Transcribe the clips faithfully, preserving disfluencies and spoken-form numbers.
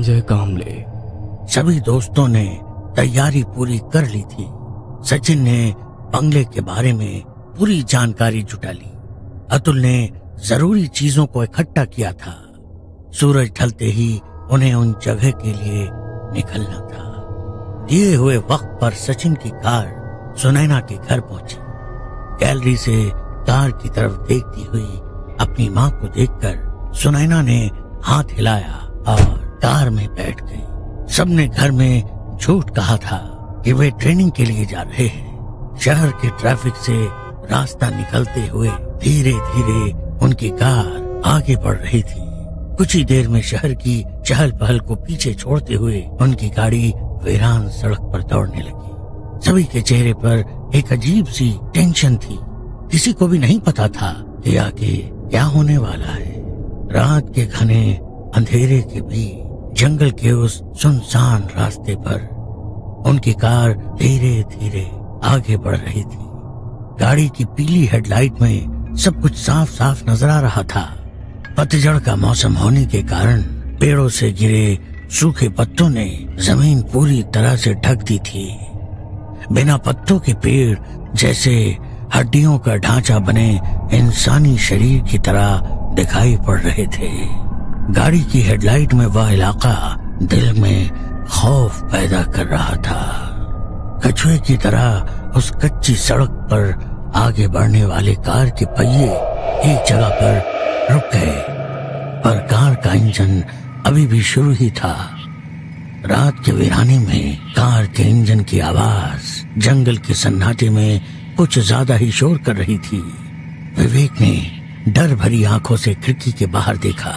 ये काम ले। सभी दोस्तों ने तैयारी पूरी कर ली थी। सचिन ने बंगले के बारे में पूरी जानकारी जुटा ली। अतुल ने जरूरी चीजों को इकट्ठा किया था। सूरज ढलते ही उन्हें उन जगह के लिए निकलना था। दिए हुए वक्त पर सचिन की कार सुनैना के घर पहुंची। गैलरी से कार की तरफ देखती हुई अपनी माँ को देखकर सुनैना ने हाथ हिलाया और कार में बैठ गई। सबने घर में झूठ कहा था कि वे ट्रेनिंग के लिए जा रहे हैं। शहर के ट्रैफिक से रास्ता निकलते हुए धीरे धीरे उनकी कार आगे बढ़ रही थी। कुछ ही देर में शहर की चहल पहल को पीछे छोड़ते हुए उनकी गाड़ी वीरान सड़क पर दौड़ने लगी। सभी के चेहरे पर एक अजीब सी टेंशन थी। किसी को भी नहीं पता था कि आगे क्या होने वाला है। रात के घने अंधेरे के बीच जंगल के उस सुनसान रास्ते पर उनकी कार धीरे धीरे आगे बढ़ रही थी। गाड़ी की पीली हेडलाइट में सब कुछ साफ साफ नजर आ रहा था। पतझड़ का मौसम होने के कारण पेड़ों से गिरे सूखे पत्तों ने जमीन पूरी तरह से ढक दी थी। बिना पत्तों के पेड़ जैसे हड्डियों का ढांचा बने इंसानी शरीर की तरह दिखाई पड़ रहे थे। गाड़ी की हेडलाइट में वह इलाका दिल में खौफ पैदा कर रहा था। कछुए की तरह उस कच्ची सड़क पर आगे बढ़ने वाले कार के पहिए एक जगह पर रुक गए, पर कार का इंजन अभी भी शुरू ही था। रात के वीराने में कार के इंजन की आवाज जंगल के सन्नाटे में कुछ ज्यादा ही शोर कर रही थी। विवेक ने डर भरी आंखों से खिड़की के बाहर देखा।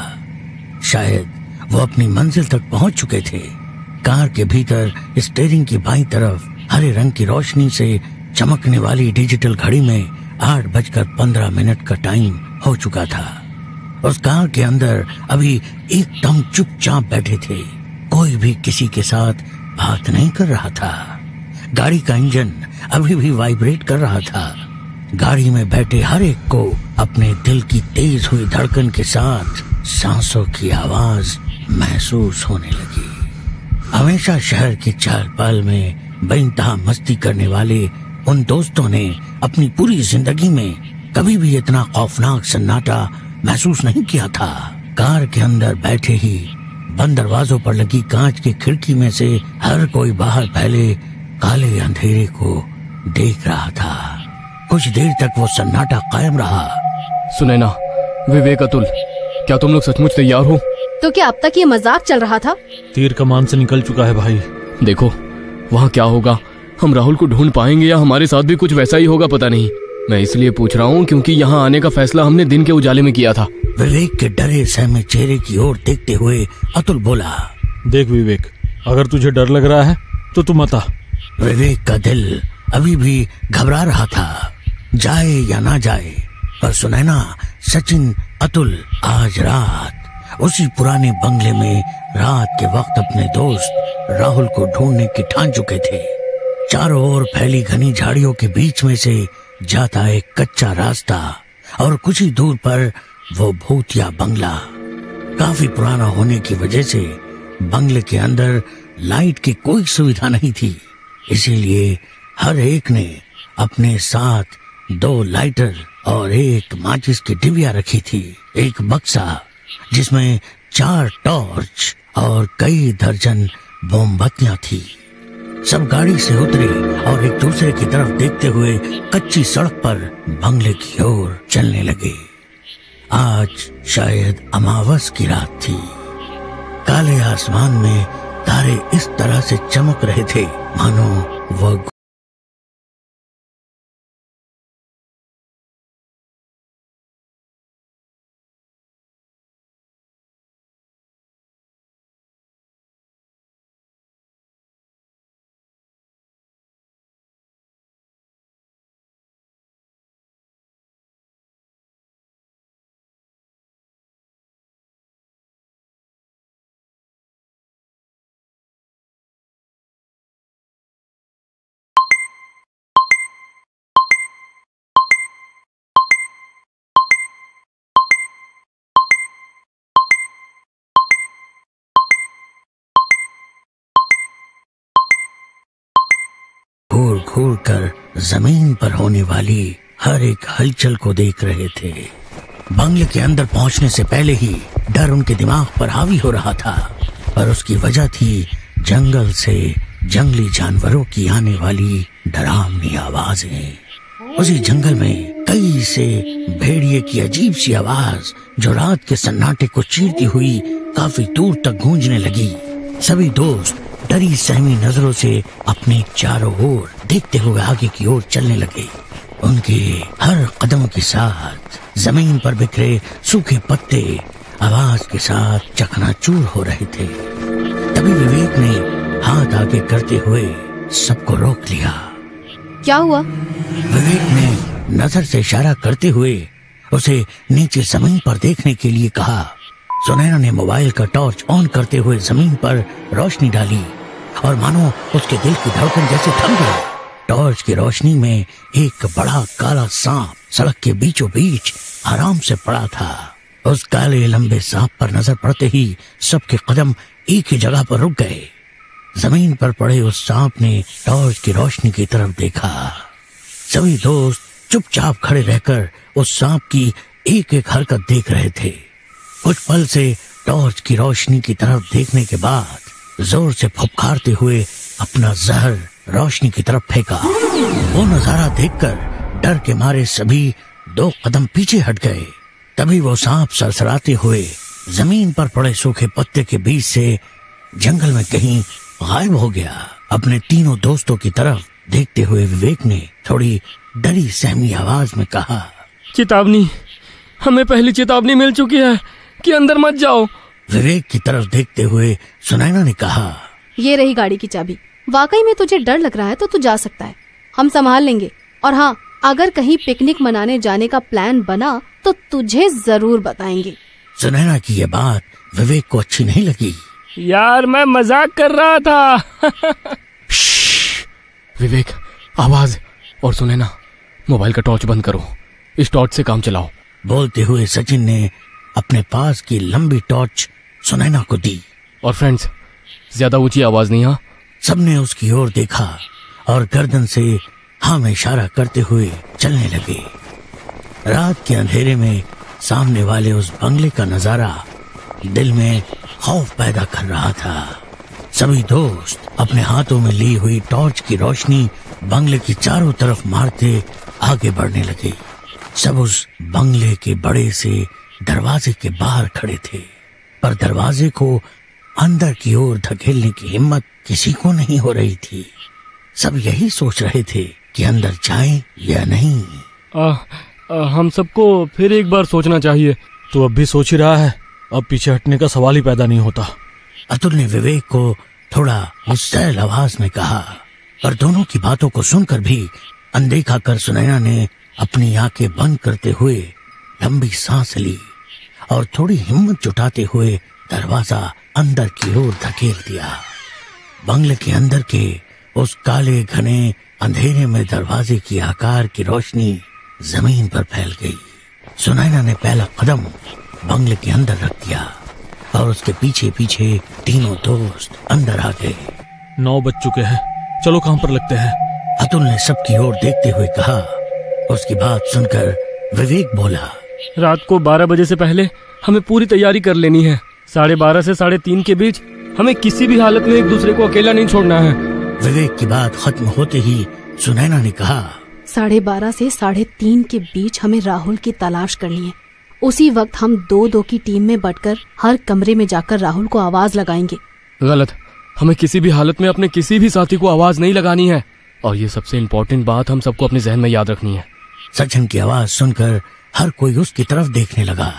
शायद वो अपनी मंजिल तक पहुंच चुके थे। कार के भीतर स्टीयरिंग की बाईं तरफ हरे रंग की रोशनी से चमकने वाली डिजिटल घड़ी में आठ बजकर पंद्रह मिनट का टाइम हो चुका था। उस कार के अंदर अभी एकदम चुपचाप बैठे थे। कोई भी किसी के साथ बात नहीं कर रहा था। गाड़ी का इंजन अभी भी वाइब्रेट कर रहा था। गाड़ी में बैठे हर एक को अपने दिल की तेज हुई धड़कन के साथ सांसों की आवाज महसूस होने लगी। हमेशा शहर के चहल पहल में बेइंतहा मस्ती करने वाले उन दोस्तों ने अपनी पूरी जिंदगी में कभी भी इतना खौफनाक सन्नाटा महसूस नहीं किया था। कार के अंदर बैठे ही बंद दरवाजों पर लगी कांच की खिड़की में से हर कोई बाहर फैले काले अंधेरे को देख रहा था। कुछ देर तक वो सन्नाटा कायम रहा। सुनैना, विवेक, अतुल, क्या तुम लोग सचमुच तैयार हो? तो क्या अब तक ये मजाक चल रहा था? तीर कमान से निकल चुका है भाई। देखो वहाँ क्या होगा, हम राहुल को ढूंढ पाएंगे या हमारे साथ भी कुछ वैसा ही होगा, पता नहीं। मैं इसलिए पूछ रहा हूँ क्योंकि यहाँ आने का फैसला हमने दिन के उजाले में किया था। विवेक के डरे सहमे चेहरे की ओर देखते हुए अतुल बोला, देख विवेक, अगर तुझे डर लग रहा है तो तू मत आ। विवेक का दिल अभी भी घबरा रहा था, जाए या ना जाए। पर सुनैना, सचिन, अतुल आज रात उसी पुराने बंगले में रात के वक्त अपने दोस्त राहुल को ढूंढने की ठान चुके थे। चारों ओर फैली घनी झाड़ियों के बीच में से जाता एक कच्चा रास्ता और कुछ ही दूर पर वो भूतिया बंगला। काफी पुराना होने की वजह से बंगले के अंदर लाइट की कोई सुविधा नहीं थी, इसीलिए हर एक ने अपने साथ दो लाइटर और एक माचिस की डिबिया रखी थी। एक बक्सा जिसमें चार टॉर्च और कई दर्जन मोमबत्तियां थी। सब गाड़ी से उतरे और एक दूसरे की तरफ देखते हुए कच्ची सड़क पर बंगले की ओर चलने लगे। आज शायद अमावस की रात थी। काले आसमान में तारे इस तरह से चमक रहे थे मानो वह घूरकर जमीन पर होने वाली हर एक हलचल को देख रहे थे। बंगले के अंदर पहुंचने से पहले ही डर उनके दिमाग पर हावी हो रहा था, और उसकी वजह थी जंगल से जंगली जानवरों की आने वाली डरावनी आवाजें। उसी जंगल में कई से भेड़िए की अजीब सी आवाज जो रात के सन्नाटे को चीरती हुई काफी दूर तक गूंजने लगी। सभी दोस्त डरी सहमी नजरों से अपने चारों ओर देखते हुए आगे की ओर चलने लगे। उनके हर कदम के साथ जमीन पर बिखरे सूखे पत्ते आवाज के साथ चकनाचूर हो रहे थे। तभी विवेक ने हाथ आगे करते हुए सबको रोक लिया। क्या हुआ? विवेक ने नजर से इशारा करते हुए उसे नीचे जमीन पर देखने के लिए कहा। सुनैना ने मोबाइल का टॉर्च ऑन करते हुए जमीन पर रोशनी डाली और मानो उसके दिल की धड़कन जैसे थम गई। टॉर्च की रोशनी में एक बड़ा काला सांप सड़क के बीचों बीच आराम से पड़ा था। उस काले लंबे सांप पर नजर पड़ते ही सबके कदम एक ही जगह पर रुक गए। जमीन पर पड़े उस सांप ने टॉर्च की रोशनी की तरफ देखा। सभी दोस्त चुपचाप खड़े रहकर उस सांप की एक एक हरकत देख रहे थे। कुछ पल से टॉर्च की रोशनी की तरफ देखने के बाद जोर से फुफकारते हुए अपना जहर रोशनी की तरफ फेंका। वो नजारा देखकर डर के मारे सभी दो कदम पीछे हट गए। तभी वो सांप सरसराते हुए जमीन पर पड़े सूखे पत्ते के बीच से जंगल में कहीं गायब हो गया। अपने तीनों दोस्तों की तरफ देखते हुए विवेक ने थोड़ी डरी सहमी आवाज में कहा, चेतावनी, हमें पहली चेतावनी मिल चुकी है कि अंदर मत जाओ। विवेक की तरफ देखते हुए सुनैना ने कहा, ये रही गाड़ी की चाबी। वाकई में तुझे डर लग रहा है तो तू जा सकता है, हम संभाल लेंगे। और हाँ, अगर कहीं पिकनिक मनाने जाने का प्लान बना तो तुझे जरूर बताएंगे। सुनैना की ये बात विवेक को अच्छी नहीं लगी। यार मैं मजाक कर रहा था। विवेक, आवाज। और सुनैना, मोबाइल का टॉर्च बंद करो, इस टॉर्च से काम चलाओ। बोलते हुए सचिन ने अपने पास की लंबी टॉर्च सुनैना को दी। और फ्रेंड्स, ज्यादा ऊंची आवाज नहीं। हाँ। सबने उसकी ओर देखा और गर्दन से हाँ में इशारा करते हुए चलने लगे। रात के अंधेरे में सामने वाले उस बंगले का नजारा दिल में खौफ पैदा कर रहा था। सभी दोस्त अपने हाथों में ली हुई टॉर्च की रोशनी बंगले की चारों तरफ मारते आगे बढ़ने लगे। सब उस बंगले के बड़े से दरवाजे के बाहर खड़े थे, पर दरवाजे को अंदर की ओर धकेलने की हिम्मत किसी को नहीं हो रही थी। सब यही सोच रहे थे कि अंदर जाएं या नहीं। आ, आ, हम सबको फिर एक बार सोचना चाहिए। तो अब भी सोच ही रहा है, अब पीछे हटने का सवाल ही पैदा नहीं होता। अतुल ने विवेक को थोड़ा मुस्तैल आवाज में कहा, पर दोनों की बातों को सुनकर भी अनदेखा कर सुनैना ने अपनी आंखें बंद करते हुए लंबी सांस ली और थोड़ी हिम्मत जुटाते हुए दरवाजा अंदर की ओर धकेल दिया। बंगले के अंदर के उस काले घने अंधेरे में दरवाजे की आकार की रोशनी जमीन पर फैल गई। सुनैना ने पहला कदम बंगले के अंदर रख दिया और उसके पीछे पीछे तीनों दोस्त अंदर आ गए। नौ बज चुके हैं, चलो काम पर लगते हैं। अतुल ने सबकी ओर देखते हुए कहा। उसकी बात सुनकर विवेक बोला, रात को बारह बजे से पहले हमें पूरी तैयारी कर लेनी है। साढ़े बारह से साढ़े तीन के बीच हमें किसी भी हालत में एक दूसरे को अकेला नहीं छोड़ना है। विवेक की बात खत्म होते ही सुनैना ने कहा, साढ़े बारह से साढ़े तीन के बीच हमें राहुल की तलाश करनी है। उसी वक्त हम दो दो की टीम में बंटकर हर कमरे में जाकर राहुल को आवाज लगाएंगे। गलत, हमें किसी भी हालत में अपने किसी भी साथी को आवाज नहीं लगानी है। और ये सबसे इम्पोर्टेंट बात हम सबको अपने जहन में याद रखनी है। सचिन की आवाज सुनकर हर कोई उसकी तरफ देखने लगा।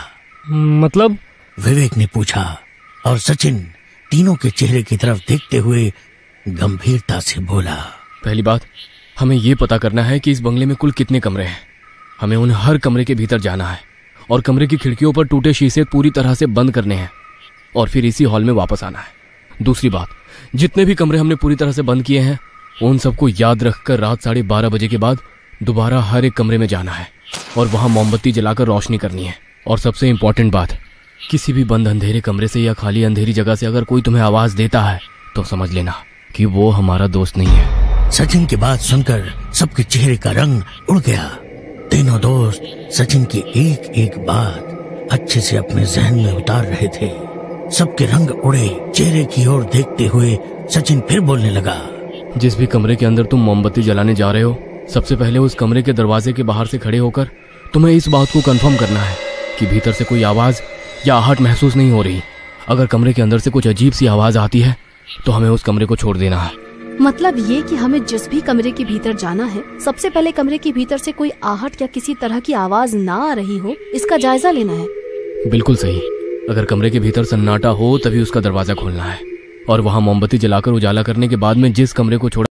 मतलब? विवेक ने पूछा और सचिन तीनों के चेहरे की तरफ देखते हुए गंभीरता से बोला, पहली बात, हमें ये पता करना है कि इस बंगले में कुल कितने कमरे हैं। हमें उन हर कमरे के भीतर जाना है और कमरे की खिड़कियों पर टूटे शीशे पूरी तरह से बंद करने हैं और फिर इसी हॉल में वापस आना है। दूसरी बात, जितने भी कमरे हमने पूरी तरह से बंद किए हैं उन सबको याद रखकर रात साढ़े बारह बजे के बाद दोबारा हर एक कमरे में जाना है और वहां मोमबत्ती जलाकर रोशनी करनी है। और सबसे इम्पोर्टेंट बात, किसी भी बंद अंधेरे कमरे से या खाली अंधेरी जगह से अगर कोई तुम्हें आवाज देता है तो समझ लेना कि वो हमारा दोस्त नहीं है। सचिन की बात सुनकर सबके चेहरे का रंग उड़ गया। तीनों दोस्त सचिन की एक एक बात अच्छे से अपने जहन में उतार रहे थे। सबके रंग उड़े। चेहरे की ओर देखते हुए सचिन फिर बोलने लगा। जिस भी कमरे के अंदर तुम मोमबत्ती जलाने जा रहे हो, सबसे पहले उस कमरे के दरवाजे के बाहर से खड़े होकर तुम्हें इस बात को कंफर्म करना है कि भीतर से कोई आवाज या आहट महसूस नहीं हो रही। अगर कमरे के अंदर से कुछ अजीब सी आवाज आती है तो हमें उस कमरे को छोड़ देना है। मतलब ये कि हमें जिस भी कमरे के भीतर जाना है, सबसे पहले कमरे के भीतर से कोई आहट या किसी तरह की आवाज ना आ रही हो, इसका जायजा लेना है। बिल्कुल सही। अगर कमरे के भीतर सन्नाटा हो तभी उसका दरवाजा खोलना है और वहां मोमबत्ती जलाकर उजाला करने के बाद में जिस कमरे को छोड़ा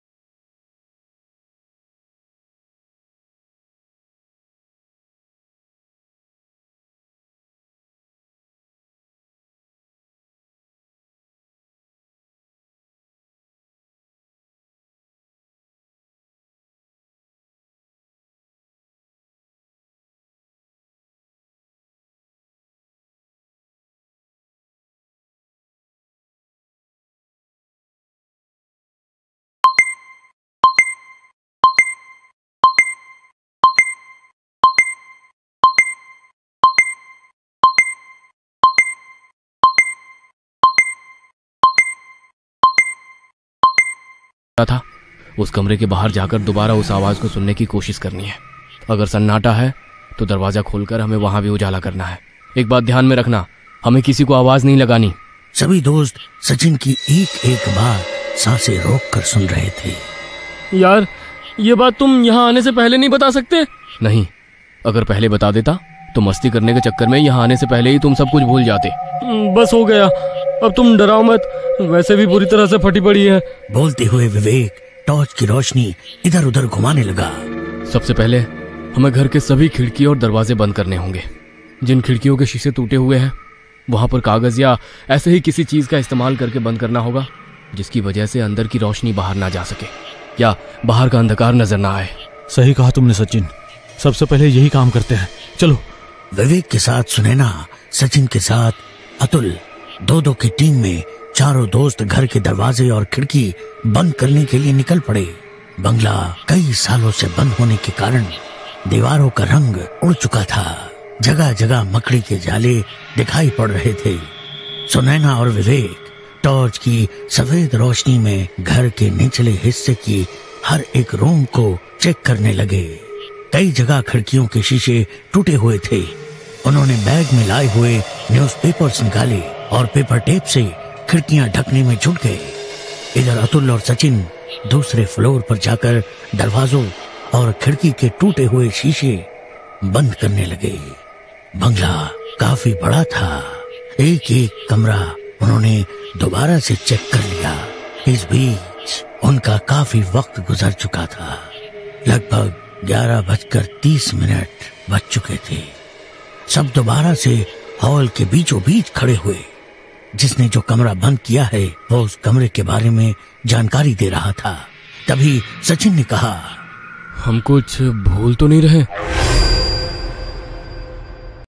था, उस कमरे के बाहर जाकर दोबारा उस आवाज को सुनने की कोशिश करनी है। अगर सन्नाटा है तो दरवाजा खोलकर हमें वहां भी उजाला करना है। एक बात ध्यान में रखना, हमें किसी को आवाज नहीं लगानी। सभी दोस्त सचिन की एक एक बात सांसें रोक कर सुन रहे थे। यार, ये बात तुम यहाँ आने से पहले नहीं बता सकते? नहीं, अगर पहले बता देता तो मस्ती करने के चक्कर में यहाँ आने से पहले ही तुम सब कुछ भूल जाते। बस हो गया, अब तुम डराओ मत, वैसे भी बुरी तरह से फटी पड़ी है। बोलते हुए विवेक टॉर्च की रोशनी इधर उधर घुमाने लगा। सबसे पहले हमें घर के सभी खिड़की और दरवाजे बंद करने होंगे। जिन खिड़कियों के शीशे टूटे हुए हैं वहां पर कागज या ऐसे ही किसी चीज का इस्तेमाल करके बंद करना होगा, जिसकी वजह से अंदर की रोशनी बाहर ना जा सके या बाहर का अंधकार नजर ना आए। सही कहा तुमने सचिन, सबसे पहले यही काम करते हैं, चलो। विवेक के साथ सुनैना, सचिन के साथ अतुल, दो दो की टीम में चारों दोस्त घर के दरवाजे और खिड़की बंद करने के लिए निकल पड़े। बंगला कई सालों से बंद होने के कारण दीवारों का रंग उड़ चुका था। जगह जगह मकड़ी के जाले दिखाई पड़ रहे थे। सुनैना और विवेक टॉर्च की सफेद रोशनी में घर के निचले हिस्से की हर एक रूम को चेक करने लगे। कई जगह खिड़कियों के शीशे टूटे हुए थे। उन्होंने बैग में लाए हुए न्यूज़पेपर्स निकाले और पेपर टेप से खिड़कियां ढकने में जुट गए। इधर अतुल और सचिन दूसरे फ्लोर पर जाकर दरवाजों और खिड़की के टूटे हुए शीशे बंद करने लगे। बंगला काफी बड़ा था। एक एक कमरा उन्होंने दोबारा से चेक कर लिया। इस बीच उनका काफी वक्त गुजर चुका था। लगभग ग्यारह बजकर तीस मिनट बज चुके थे। सब दोबारा से हॉल के बीचों बीच खड़े हुए। जिसने जो कमरा बंद किया है वो उस कमरे के बारे में जानकारी दे रहा था। तभी सचिन ने कहा, हम कुछ भूल तो नहीं रहे?